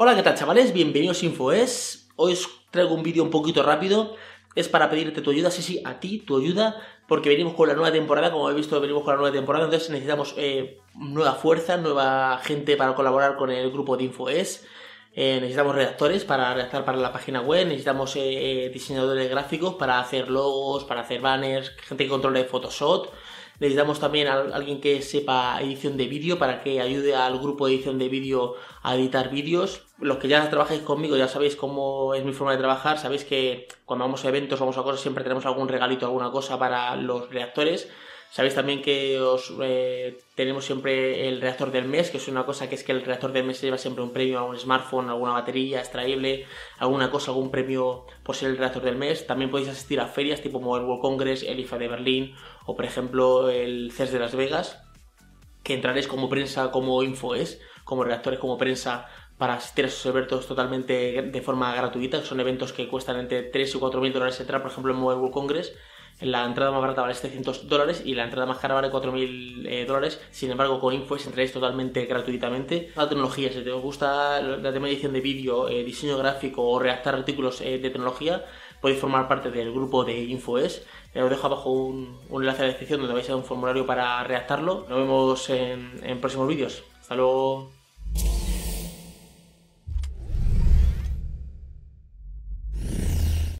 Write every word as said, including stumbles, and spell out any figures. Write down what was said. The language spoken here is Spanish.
Hola, ¿qué tal, chavales? Bienvenidos a InfoES. Hoy os traigo un vídeo un poquito rápido. Es para pedirte tu ayuda, sí, sí, a ti, tu ayuda, porque venimos con la nueva temporada. Como habéis visto, venimos con la nueva temporada, entonces necesitamos eh, nueva fuerza, nueva gente para colaborar con el grupo de InfoES. Eh, necesitamos redactores para redactar para la página web, necesitamos eh, diseñadores gráficos para hacer logos, para hacer banners, gente que controle Photoshop. Necesitamos también a alguien que sepa edición de vídeo para que ayude al grupo de edición de vídeo a editar vídeos. Los que ya trabajáis conmigo ya sabéis cómo es mi forma de trabajar, sabéis que cuando vamos a eventos, vamos a cosas, siempre tenemos algún regalito, alguna cosa para los redactores. Sabéis también que os eh, tenemos siempre el redactor del mes, que es una cosa que es que el redactor del mes lleva siempre un premio a un smartphone, alguna batería extraíble, alguna cosa, algún premio por ser el redactor del mes. También podéis asistir a ferias tipo Mobile World Congress, el I F A de Berlín o por ejemplo el C E S de Las Vegas, que entraréis como prensa, como InfoES, como redactores, como prensa, para asistir a esos eventos totalmente de forma gratuita. Son eventos que cuestan entre tres y cuatro mil dólares entrar. Por ejemplo, en Mobile World Congress la entrada más barata vale setecientos dólares y la entrada más cara vale cuatro mil eh, dólares. Sin embargo, con InfoES entraréis totalmente gratuitamente. La tecnología, si te gusta la tema de edición de vídeo, eh, diseño gráfico o redactar artículos eh, de tecnología, podéis formar parte del grupo de InfoES. Eh, os dejo abajo un, un enlace a la descripción donde vais a ver un formulario para redactarlo. Nos vemos en, en próximos vídeos. Hasta luego.